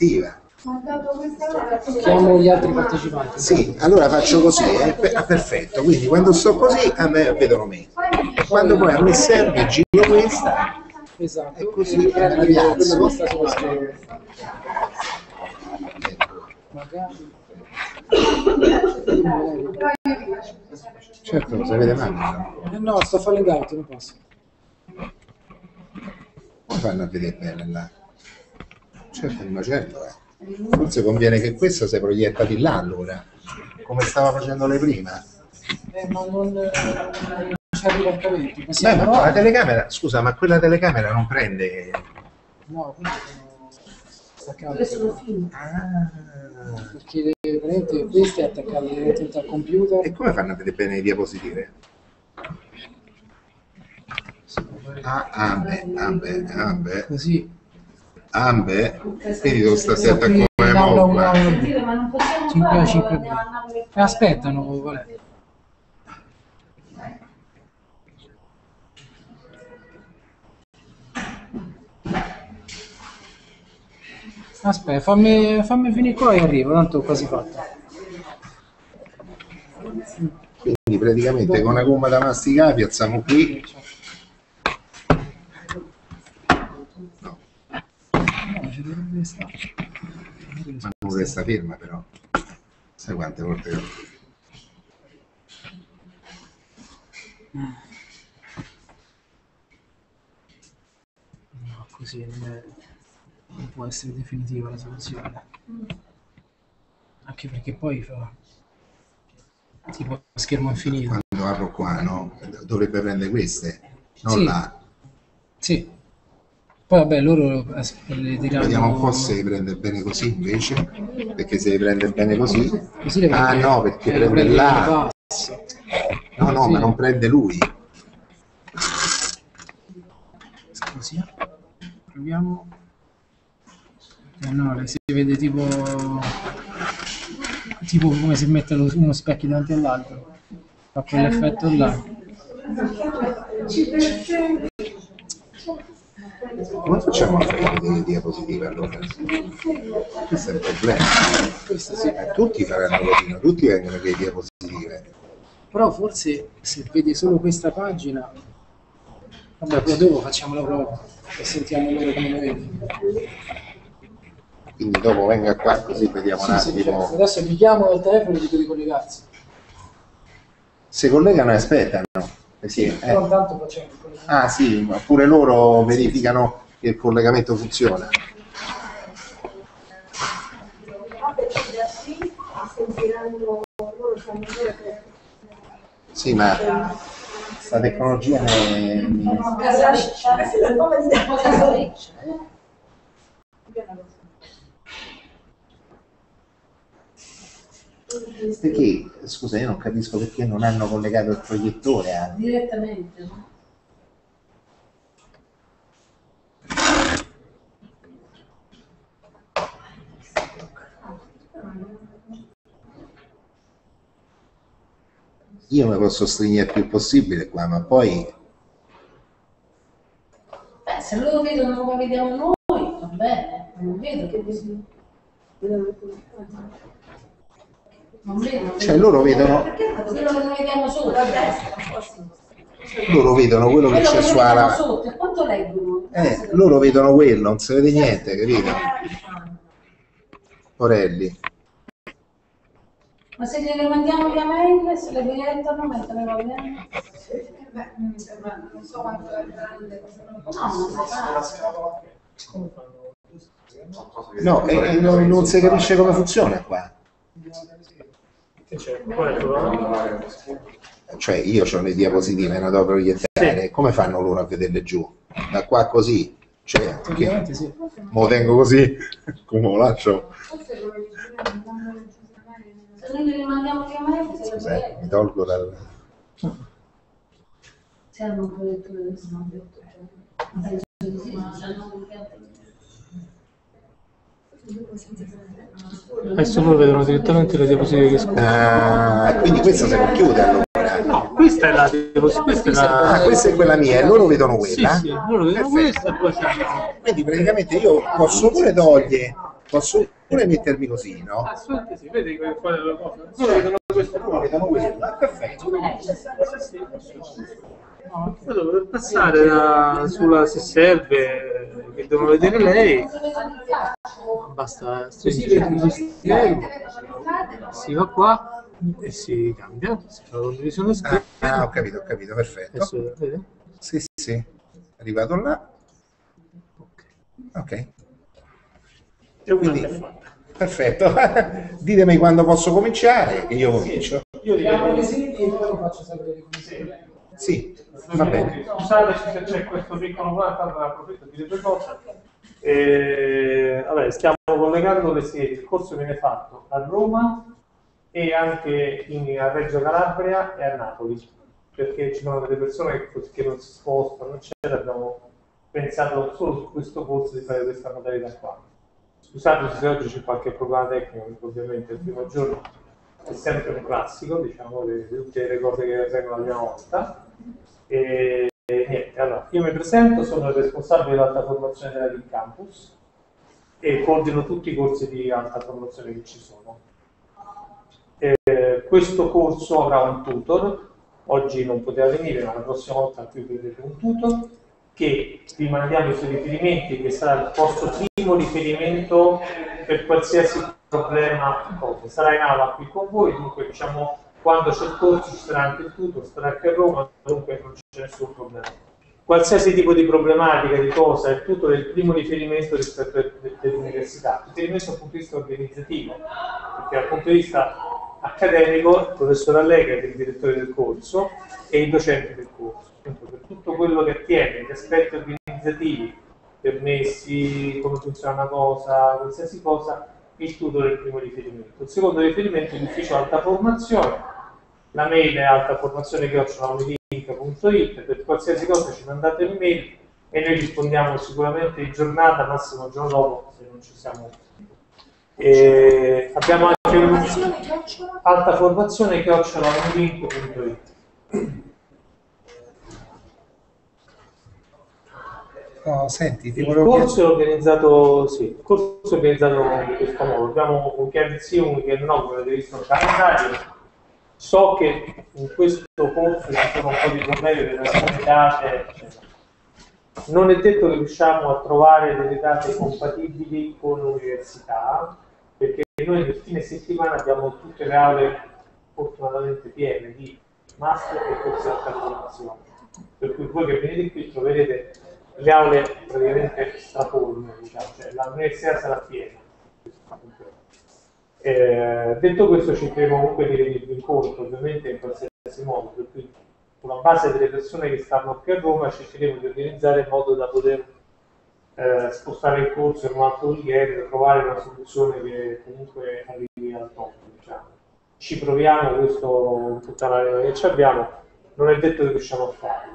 attiva. Chiamo gli altri partecipanti. Sì, allora faccio così, perfetto, quindi quando sto così a me vedono me, quando poi a me serve giro questa, Esatto, e così prendi piazzo. questa sullo schermo. Magari. Certo, lo sapete male. No, sto falling out, non posso. Come fanno a vedere bene là? Certo, il macello, Forse conviene che questa si proietta di là allora, come stava facendo lei prima. Ma non ci arriva il cavetto. Beh, ma la telecamera, scusa, ma quella telecamera non prende... No, quindi sono staccate. Sono film. Perché veramente questa è attaccata direttamente al computer. E come fanno a vedere bene le diapositive? Beh. Così. Beh. Quindi devo stare attaccato come mobile. 5 aspettano, Valerio. Aspetta, fammi finire qua e arrivo, tanto ho quasi fatto. Quindi praticamente con una gomma da masticare piazziamo qui. No. Ci dovrebbe stare. Ma non resta ferma però. Sai quante volte No, così non può essere definitiva la soluzione. Anche perché poi fa tipo schermo infinito. quando apro qua, no? Dovrebbe prendere queste, non Sì. là. Sì. Poi vabbè, loro le diranno... Vediamo un po' se li prende bene così invece, perché se li prende bene così... Così le Ah prende- no, perché le prende là. basso. No, Sì. ma non prende lui. Scusi, proviamo. No, si vede tipo come se mette uno specchio davanti all'altro, fa quell'effetto là. Come facciamo a fare delle diapositive allora? Questo è il problema. Questo sì. Tutti faranno così, no? Tutti vengono con le diapositive. Però forse se vedi solo questa pagina, vabbè, poi dopo facciamo la prova e sentiamo loro come lo vedono. Quindi dopo venga qua così vediamo un Sì, certo. attimo. Adesso gli chiamo dal telefono e dico di collegarsi. Se collegano e aspettano. Sì, Però intanto facciamo il collegamento. Ah sì, ma pure loro verificano che il collegamento funziona. Sì, ma sta tecnologia Perché, scusa, io non capisco perché non hanno collegato il proiettore direttamente, no? Io mi posso stringere il più possibile qua, ma poi Se loro vedono come vediamo noi, va bene, non vedo che così. Non vedo. cioè loro vedono Quello che noi vediamo sotto a destra. quello che Quello c'è che su noi vediamo ala. sotto, e quanto leggono? Loro vedono quello, non si vede niente, capito? Orelli. Ma se gliele mandiamo via mail, se le proiettano, mentre va bene? Non so quanto è grande. No, non si capisce come funziona qua. Cioè io ho le diapositive, non devo proiettare, come fanno loro a vederle giù? Da qua così? Cioè, Ovviamente sì. me lo tengo così, come lo lascio? Se noi gliele mandiamo via mail, se le Cos'è? proiettano. Mi tolgo dal... Se hanno un proiettore del snobby. Adesso loro vedono direttamente le diapositive che scorrono. quindi questa si può chiudere allora. No, questa è la diapositiva, questa è la... Questa è quella mia e loro vedono Sì, quella? sì, loro vedono Perfetto. questa e poi c'hanno... Quindi praticamente io posso pure togliere Posso pure mettermi così, no? Assolutamente sì, vedi che fare le cose. Solo vedono questo Loro vedono quello, perfetto. no, quello per passare sulla se serve, che devono vedere lei, basta stringere lo schermo, si va qua e si cambia, si fa la condivisione schermo. Ho capito, perfetto. Adesso, vedi? Sì, è arrivato là. Ok. E una Quindi, è fatta. perfetto. Ditemi quando posso cominciare e io comincio. Io Vediamo le direi sedi e poi lo faccio sapere come si Sì, va bene. scusateci se c'è questo piccolo problema, tanto ne approfitto di dire due cose. Vabbè, stiamo collegando le sedi, il corso viene fatto a Roma e anche a Reggio Calabria e a Napoli, perché ci sono delle persone che non si spostano, eccetera. Abbiamo pensato solo su questo corso di fare questa modalità qua. Scusate se oggi c'è qualche problema tecnico, perché ovviamente il primo giorno è sempre un classico, diciamo, di tutte le cose che avvengono la prima volta. E niente, allora, io mi presento, sono il responsabile dell'alta formazione della Link Campus e coordino tutti i corsi di alta formazione che ci sono. Questo corso avrà un tutor, oggi non poteva venire, ma la prossima volta qui vedrete un tutor, che vi mandiamo i suoi riferimenti, che sarà il vostro primo riferimento per qualsiasi problema. Sarà in aula qui con voi, dunque diciamo quando c'è il corso ci sarà anche il tutor, sarà anche a Roma, dunque non c'è nessun problema. Qualsiasi tipo di problematica, di cosa, il tutor è il primo riferimento rispetto all'università, riferimento dal punto di vista organizzativo, perché dal punto di vista accademico il professor Allega è il direttore del corso e il docente del corso. Quindi per tutto quello che attiene gli aspetti organizzativi, permessi, come funziona una cosa, qualsiasi cosa, il tutor è il primo riferimento. Il secondo riferimento è l'ufficio alta formazione, la mail è altaformazione@unilink.it, per qualsiasi cosa ci mandate un'email e noi rispondiamo sicuramente in giornata, massimo il giorno dopo, se non ci siamo. Abbiamo anche altaformazione@unilink.it. No, senti, ti Il volevo corso è organizzato, sì, il corso è organizzato in questo modo. Abbiamo un chiaro sì, un chiaro no, come avete visto nel calendario. So che in questo corso ci sono un po' di problemi per alcune date, eccetera. Non è detto che riusciamo a trovare delle date compatibili con l'università, perché noi nel fine settimana abbiamo tutte le aule fortunatamente piene di master e corsi di alta formazione. Per cui voi che venite qui troverete le aule praticamente straforme, diciamo, cioè l'università sarà piena. Detto questo, cercheremo comunque di venirvi incontro, ovviamente in qualsiasi modo, per cui sulla base delle persone che stanno qui a Roma cercheremo di organizzare in modo da poter spostare il corso in un altro weekend, trovare una soluzione che comunque arrivi al top, diciamo. Ci proviamo, questo tutta la che ci abbiamo, non è detto che riusciamo a farlo.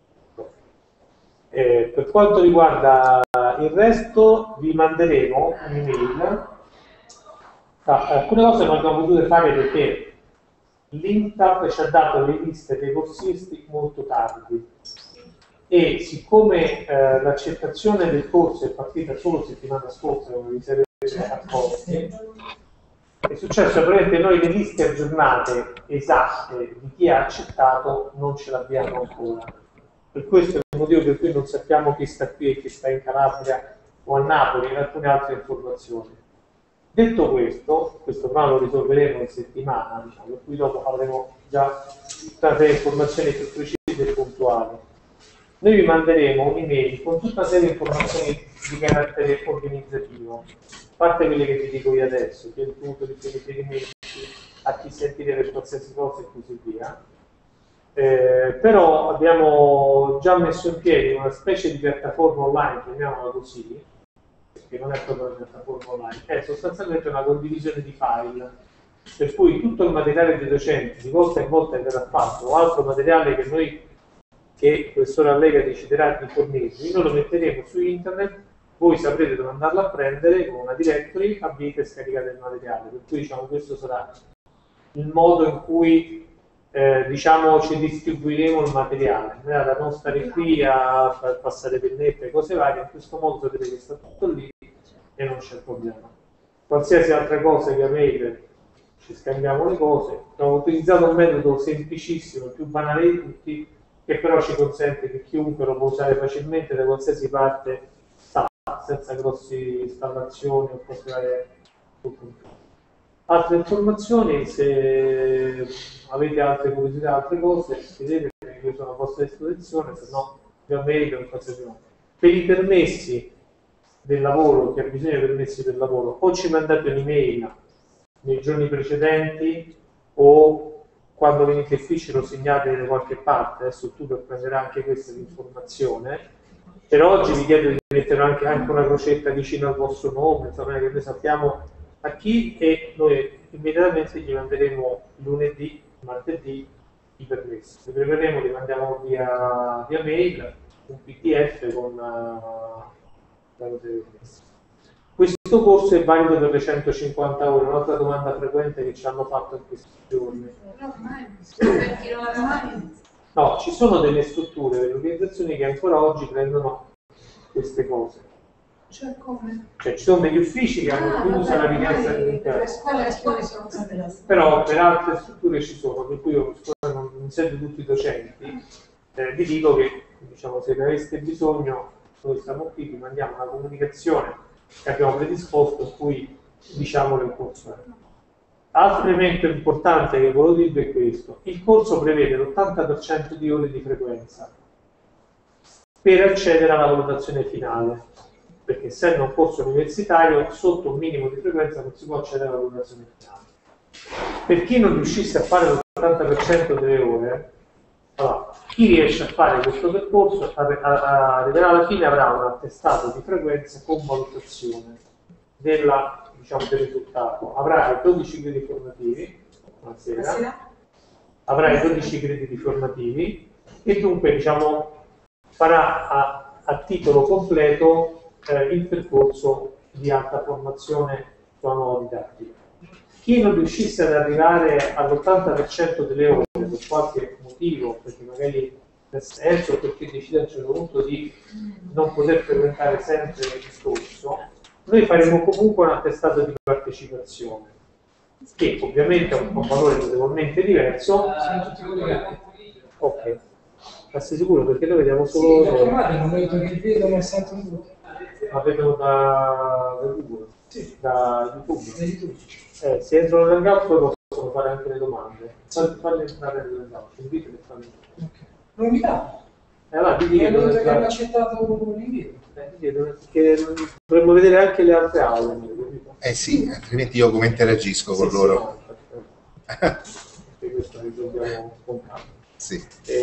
Per quanto riguarda il resto, vi manderemo un'email. Alcune cose non abbiamo potuto fare perché l'INTAP ci ha dato le liste dei corsisti molto tardi e siccome l'accettazione del corso è partita solo settimana scorsa, come vi siete accorti, è successo praticamente noi le liste aggiornate esatte di chi ha accettato non ce l'abbiamo ancora. Per questo è il motivo per cui non sappiamo chi sta qui e chi sta in Calabria o a Napoli e alcune altre informazioni. Detto questo però lo risolveremo in settimana, diciamo, per cui dopo avremo già tutta le informazioni più precise e puntuali. Noi vi manderemo un'email con tutta una serie di informazioni di carattere organizzativo, a parte quelle che vi dico io adesso, che è il punto di riferimenti a chi sentire per qualsiasi cosa e così via. Però abbiamo già messo in piedi una specie di piattaforma online, chiamiamola così, che non è proprio una piattaforma online, è sostanzialmente una condivisione di file, per cui tutto il materiale dei docenti di volta in volta verrà fatto, o altro materiale che il professore Allega deciderà di fornirvi, noi lo metteremo su internet, voi saprete dove andarlo a prendere con una directory, aprite e scaricate il materiale, per cui diciamo questo sarà il modo in cui diciamo ci distribuiremo il materiale, da non stare qui a far passare pennette e cose varie. In questo modo sapete che sta tutto lì e non c'è problema. qualsiasi altra cosa via mail, ci scambiamo le cose. Abbiamo utilizzato un metodo semplicissimo, il più banale di tutti, che però ci consente che chiunque lo può usare facilmente da qualsiasi parte sta, senza grosse installazioni o cose varie sul computer. Altre informazioni, se avete altre curiosità, altre cose, chiedete, io sono a vostra disposizione, se no via mail o qualsiasi modo. Per i permessi del lavoro, che ha bisogno di permessi del lavoro, o ci mandate un'email nei giorni precedenti o quando venite in ufficio lo segnate da qualche parte. Adesso tu prenderai anche questa informazione. Per oggi vi chiedo di mettere anche una crocetta vicino al vostro nome, insomma, che noi sappiamo a chi, e noi immediatamente gli manderemo lunedì, martedì i permessi. Li prepareremo, li mandiamo via mail, un PDF con la nota dei permessi. Questo corso è valido per le 150 ore, un'altra domanda frequente che ci hanno fatto in questi giorni. Per chi non l'ha mai. No, ci sono delle strutture, delle organizzazioni che ancora oggi prendono queste cose. Cioè come? Cioè ci sono degli uffici che hanno chiuso la richiesta di Le interno. scuole sono state. Però per altre strutture ci sono, per cui io non sento tutti i docenti, vi dico che diciamo, se ne aveste bisogno, noi siamo qui, vi mandiamo una comunicazione che abbiamo predisposto in cui diciamo il corso. Altro elemento importante che volevo dirvi è questo: il corso prevede l'80% di ore di frequenza per accedere alla valutazione finale, perché essendo un corso universitario sotto un minimo di frequenza non si può accedere alla valutazione finale. Per chi non riuscisse a fare l'80% delle ore, allora, chi riesce a fare questo percorso arriverà alla fine, avrà un attestato di frequenza con valutazione del risultato. Avrà i 12 crediti formativi, buonasera, avrà i 12 crediti formativi e dunque diciamo, farà a titolo completo il percorso di alta formazione sulla nuova didattica. Chi non riuscisse ad arrivare all'80% delle ore per qualche motivo, perché magari nel senso o perché decide a un certo punto di non poter frequentare sempre il corso, noi faremo comunque un attestato di partecipazione, che ovviamente ha un valore notevolmente diverso. Ok, ma sei sicuro? Perché noi vediamo solo... Sì, non vedo che vedono e sentono tutto. Ma vedono da Google? Sì. Da YouTube? Da YouTube. Se entrano nell'hangout possono fare anche le domande. Farle entrare nell'hangout, invito a farle. Novità. Allora, ti Mi chiedo hanno detto che hanno accettato l'invito. che dovremmo vedere anche le altre aule. Sì, altrimenti io come interagisco con loro? No, perché questo risolviamo con calma. Sì.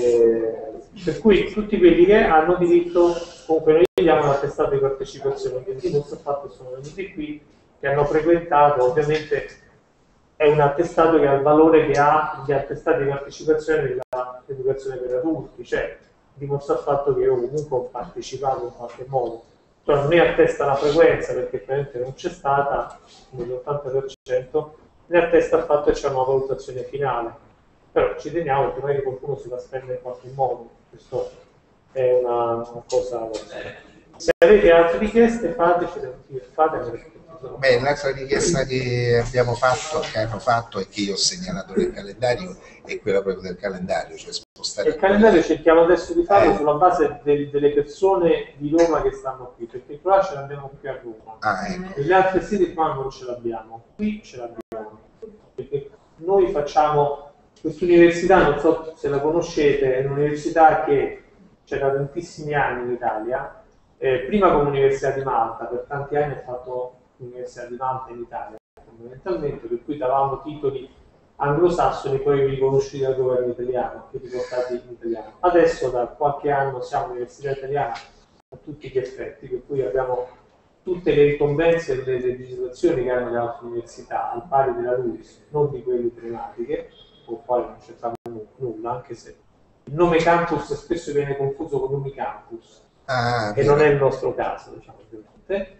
Per cui tutti quelli che hanno diritto, comunque noi gli diamo un attestato di partecipazione, quindi non so fatto sono venuti qui, che hanno frequentato, ovviamente è un attestato che ha il valore che ha gli attestati di partecipazione dell'educazione per adulti, cioè dimostra il fatto che io comunque ho partecipato in qualche modo. Cioè non ne attesta la frequenza perché ovviamente non c'è stata, nell'80%, ne attesta il fatto che c'è una valutazione finale. Però ci teniamo che magari qualcuno si la spende in qualche modo, questo è una cosa. Se avete altre richieste fatemele. Beh, l'altra richiesta che abbiamo fatto, che hanno fatto e che io ho segnalato nel calendario è quella proprio del calendario, cioè spostare il calendario cerchiamo adesso di farlo sulla base delle persone di Roma che stanno qui, perché qua ce l'abbiamo qui a Roma. Ecco. Negli altri siti qua non ce l'abbiamo, qui ce l'abbiamo. Perché noi facciamo questa università, non so se la conoscete, è un'università che c'è da tantissimi anni in Italia, prima come Università di Malta, per tanti anni ha fatto l'Università di Malta in Italia, fondamentalmente, per cui davamo titoli anglosassoni poi riconosciuti dal governo italiano, che riportati in italiano. Adesso da qualche anno siamo università italiana a tutti gli effetti, per cui abbiamo tutte le incombenze e le legislazioni che hanno le altre università, al pari della LUISS, non di quelle tematiche, con quali non c'entrava nulla, anche se il nome campus spesso viene confuso con Unicampus, e non è il nostro caso, diciamo, ovviamente.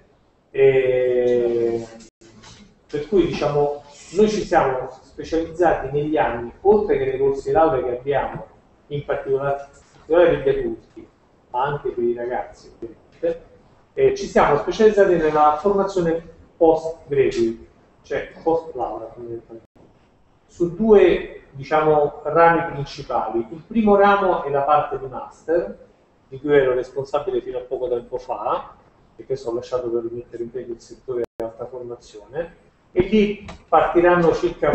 Per cui diciamo, noi ci siamo specializzati negli anni, oltre che nei corsi di laurea che abbiamo, in particolare per gli adulti, ma anche per i ragazzi, ovviamente, ci siamo specializzati nella formazione post-graduate, cioè post-laurea fondamentalmente, su due, diciamo, rami principali. Il primo ramo è la parte di master, di cui ero responsabile fino a poco tempo fa, perché sono lasciato per rimettere in piedi il settore dell'alta formazione, e lì partiranno circa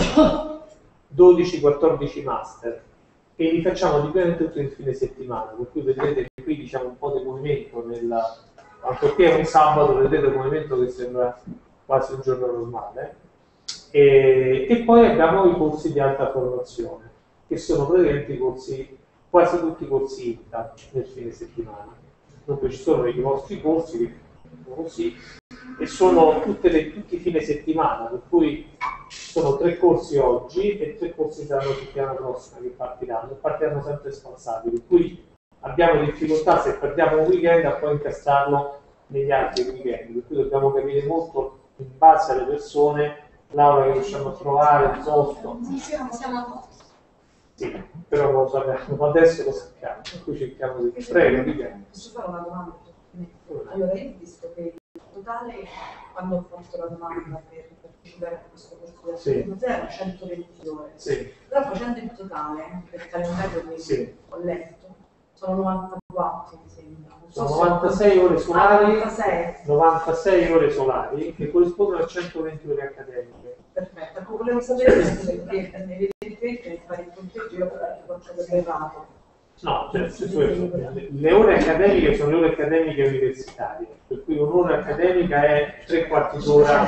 12-14 master, e li facciamo dipendente tutto il fine settimana, per cui vedrete qui diciamo un po' di movimento, ancorché è un sabato, vedrete un movimento che sembra quasi un giorno normale. E poi abbiamo i corsi di alta formazione, che sono praticamente i corsi, quasi tutti i corsi INTA nel fine settimana. Dunque ci sono i vostri corsi, così, e sono tutti i fine settimana, per cui ci sono 3 corsi oggi e 3 corsi saranno la settimana prossima che partiranno sempre spansati, per cui abbiamo difficoltà se perdiamo un weekend a poi incastrarlo negli altri weekend, per cui dobbiamo capire molto in base alle persone l'aula che riusciamo a trovare, il posto. Siamo a posto. Sì, però non lo sappiamo, adesso lo sappiamo, per cui cerchiamo di prego. Posso fare una domanda? Allora, io ho visto che il totale, quando ho fatto la domanda per partecipare a questo corso di 0 era 120 ore. Sì. Però facendo il totale, per il calendario che ho letto, sono 94, mi sembra. Sono 96 ore solari, 96 ore solari, che corrispondono a 120 ore accademiche. Perfetto, ecco, volevo sapere perché evidentemente nel fare il conteggio io faccio per errato. No, cioè, le ore accademiche sono le ore accademiche universitarie, per cui un'ora accademica è 3/4 d'ora,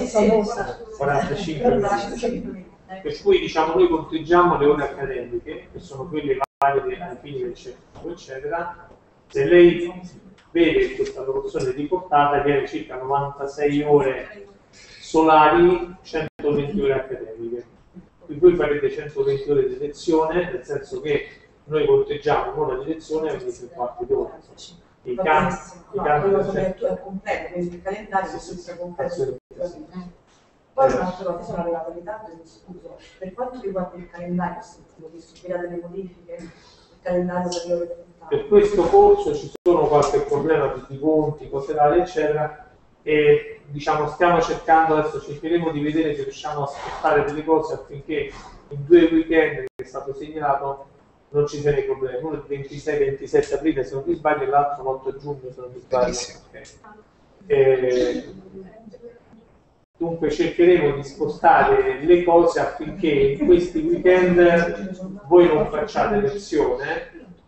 45 minuti. Per cui diciamo noi conteggiamo le ore accademiche, che sono quelle valide ai fini del certificato, eccetera. Se lei vede questa proporzione riportata, viene circa 96 ore solari, 120 ore accademiche. Quindi voi farete 120 ore di lezione, nel senso che noi conteggiamo un'ora di lezione e 3/4 d'ora. Il quello che è completo, quindi il calendario è completo. Poi un'altra cosa, sono arrivata in ritardo e mi scuso. Per quanto riguarda il calendario, ho visto che delle modifiche, il calendario per le ore puntate. Per questo corso ci sono qualche problema di conti, cose varie, eccetera, e diciamo stiamo cercando, adesso cercheremo di vedere se riusciamo a spostare delle cose affinché in 2 weekend che è stato segnalato non ci siano i problemi. Uno il 26-27 aprile se non mi sbaglio e l'altro l'8 giugno se non mi sbaglio. Dunque cercheremo di spostare le cose affinché in questi weekend voi non facciate lezione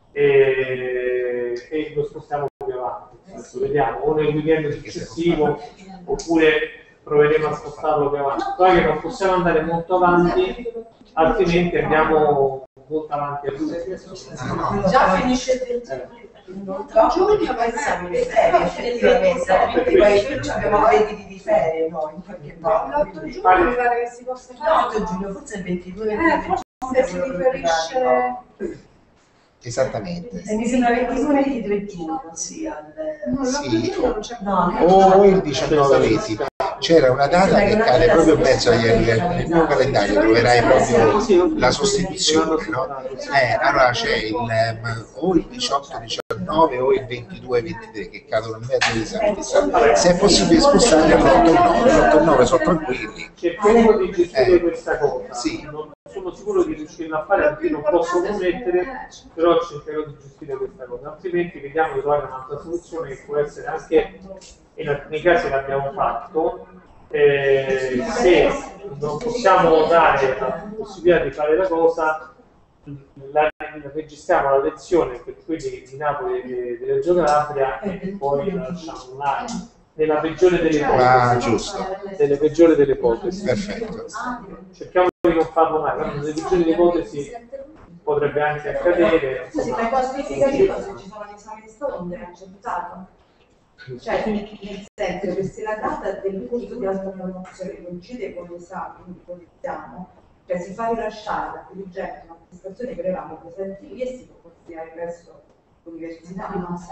e lo spostiamo più avanti. Vediamo, o nel weekend successivo oppure proveremo a spostarlo più avanti. Poi che non possiamo andare molto avanti, altrimenti andiamo molto avanti a luglio. Già finisce il 20 giugno, poi siamo in ferie, effettivamente, perché poi abbiamo 20 di ferie noi, in qualche modo. L'8 giugno mi pare che si possa fare. L'8 giugno, forse il 22 forse si riferisce. Esattamente. Mi sembra 22-23 giugno, sì. No, l'8 giugno non c'è O il 19-20. C'era una data che cade proprio in mezzo agli anni. Nel nuovo calendario troverai proprio la sostituzione, no? Allora c'è o il 18-19 o il 22-23 che cadono in mezzo agli esami di Stato. Se è possibile spostarli all'8-9 sono tranquilli. Cercheremo di gestire questa cosa. Sì. Non sono sicuro di riuscire a fare perché non posso promettere, però cercherò di gestire questa cosa, altrimenti vediamo di trovare un'altra soluzione che può essere anche, in alcuni casi l'abbiamo fatto, se non possiamo dare la possibilità di fare la cosa, registriamo la lezione per quelli di Napoli e della Reggio Calabria e poi la lasciamo online. Nella peggiore delle ipotesi, giusto. nelle peggiori delle ipotesi. Perfetto. Cerchiamo di non farlo mai, ma nelle peggiori delle ipotesi potrebbe anche accadere. Sì, ma cosa significa che se ci sono gli esami di Stato non viene accettato? Cioè, nel senso che se la data del corso di alta formazione coincide con l'esame, quindi con l'esame, cioè si fa rilasciare la dirigente un'attestazione che eravamo presenti lì e si può considerare presso l'università.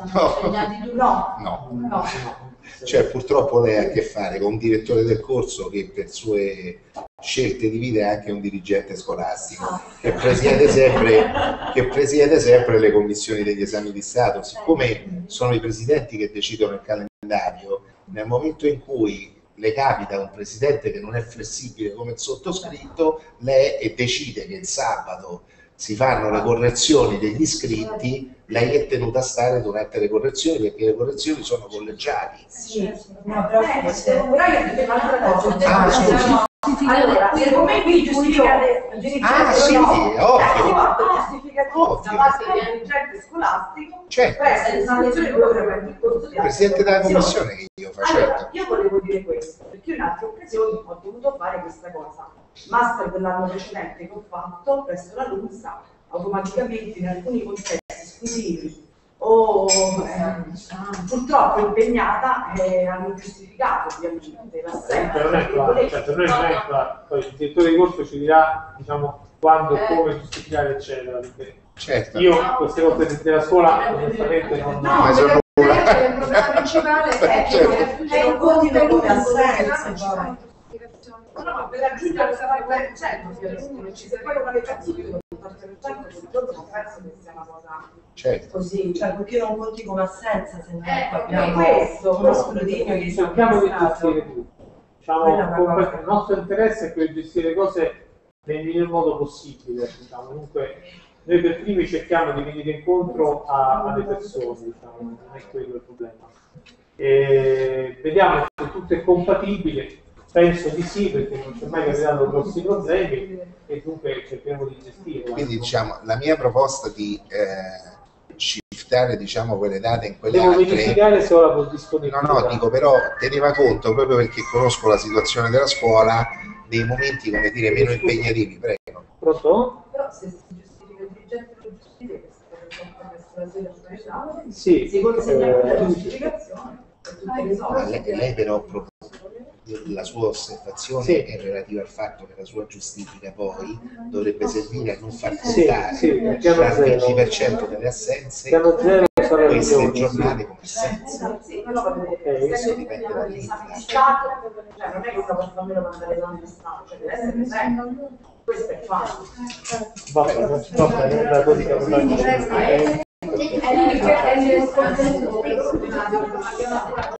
No. Cioè purtroppo lei ha a che fare con un direttore del corso che per sue scelte di vita è anche un dirigente scolastico che presiede sempre le commissioni degli esami di Stato. Siccome sono i presidenti che decidono il calendario, nel momento in cui le capita un presidente che non è flessibile come il sottoscritto, e decide che il sabato si fanno le correzioni degli iscritti, lei è tenuta a stare durante le correzioni, perché le correzioni sono collegiali. Sì, no, però io dico un'altra cosa. Ah, scusi. Allora, come qui giustificate sì, ovvio. Giustificativo da parte del dirigente scolastico, Certo. presso l'istituzione dove il corso di Presidente della commissione che io faccio. Allora, io volevo dire questo, perché io in altre occasioni ho dovuto fare questa cosa. Master dell'anno precedente che ho fatto presso la LUMSA, automaticamente in alcuni contesti esclusivi o purtroppo impegnata, hanno giustificato ovviamente l'assenza. Non è claro, cioè, per noi non è claro. Poi il direttore di corso ci dirà, diciamo, quando e come giustificare, eccetera. Perché Certo. io queste cose della scuola onestamente non... Ma sono il problema principale è che è un continuo come assenza. No, per raggiungere il 70% ci serve una legazione del 80%, non penso che sia una cosa Certo. Così, Cioè, perché non conti come assenza se non abbiamo abbiamo uno questo. scrutinio che cerchiamo di gestire tutto. Diciamo, Quella è una cosa. il nostro interesse è quello di gestire le cose nel miglior modo possibile. Diciamo. Comunque, noi per primi cerchiamo di venire incontro alle persone, diciamo, non è quello il problema. E vediamo se tutto è compatibile. Penso di sì, perché non c'è mai capitato grossi problemi e dunque cerchiamo di gestirlo. Quindi diciamo, la mia proposta di shiftare, diciamo, quelle date in quelle Devo altre. verificare se ho la disponibilità. No, dico, però teneva conto, proprio perché conosco la situazione della scuola, dei momenti, come dire, meno impegnativi. Prego. Pronto? Però se si giustifica il dirigente lo giustifica, che si deve fare verso la sede universitaria, Sì. si consegna la giustificazione e tutte le Ma cose. lei però la sua osservazione Sì. è relativa al fatto che la sua giustifica poi dovrebbe servire a non far Sì, contare sì, il piano zero. 20% delle assenze Piano zero sarà queste il giorno, giornate come assenze. Sì, però va bene, Ok. Questo dipende gli dall'ente. esami di Stato, cioè non è che uno può almeno mandare l'esame di Stato, cioè deve essere presente. Questo è fatto. Va bene, la così che è il contenuto